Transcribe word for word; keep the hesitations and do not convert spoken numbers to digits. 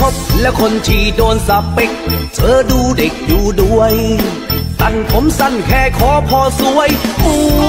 บแล้วคนที่โดนสเปกเธอดูเด็กอยู่ด้วยตันผมสั้นแค่คอพอสวยอู้